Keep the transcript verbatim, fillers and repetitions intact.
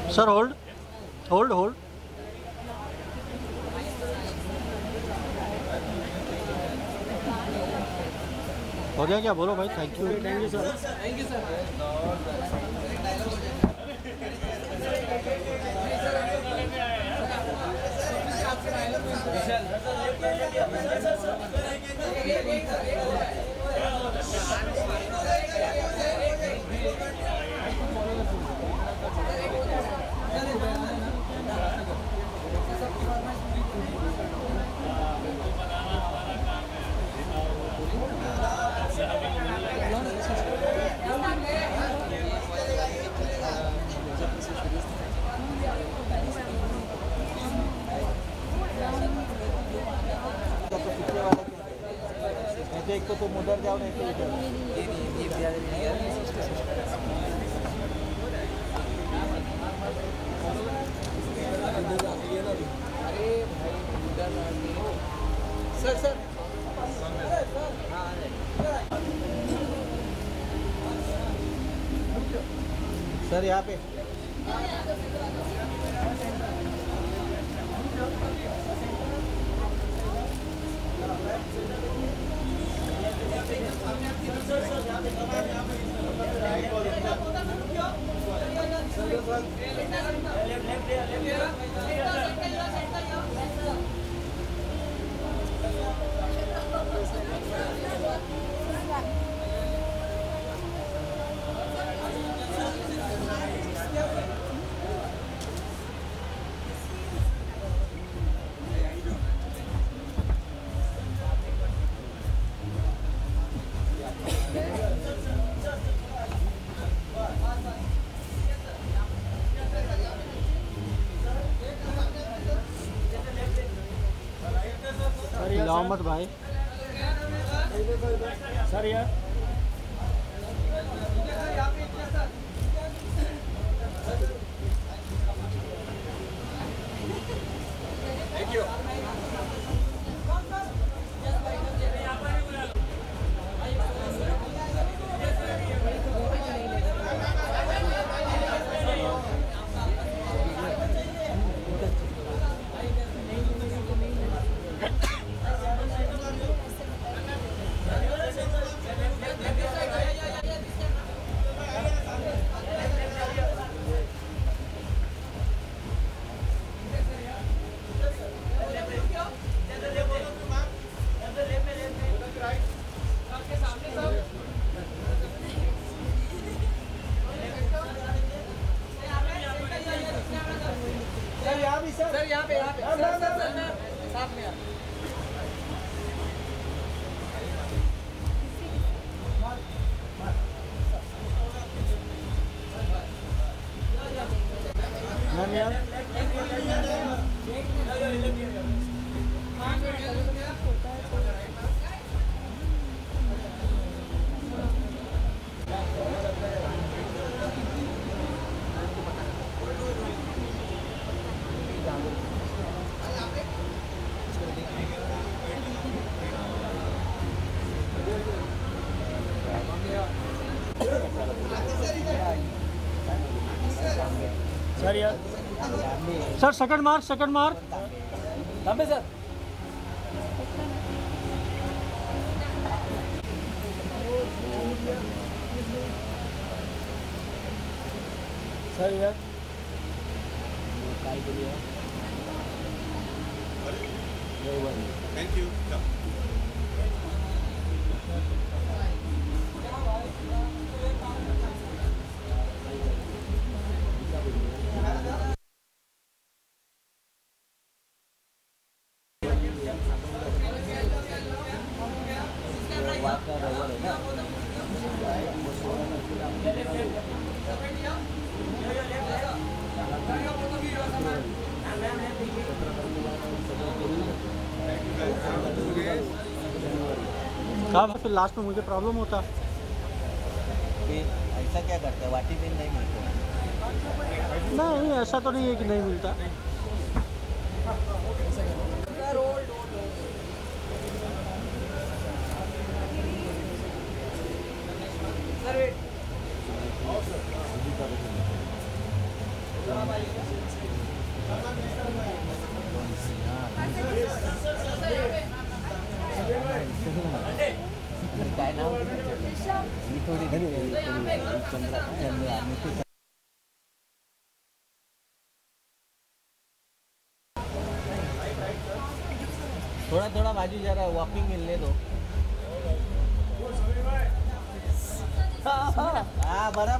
Sir hold hold hold. हो गया क्या? बोलो भाई। Thank you thank you sir. Thank you sir. एक तो तुम उधर जाओ नहीं तो इधर। सर सर सर यहाँ पे हिलाओ मत भाई। सर यार थैंक यू। सर यहाँ पे यहाँ पे सर सर सर साथ में मैम यार सर यार sir second mark second mark. लंबे सर सर यार थैंक यू। कहा फिर लास्ट में मुझे प्रॉब्लम होता। फिर ऐसा क्या करते हैं? वाटी पेन नहीं मिलते? नहीं ऐसा तो नहीं है कि नहीं मिलता। काय नाव मी थोडी चंद्रा चंद्रा थोड़ा थोड़ा बाजू जरा वॉकिंग मिलने दो हाँ बराबर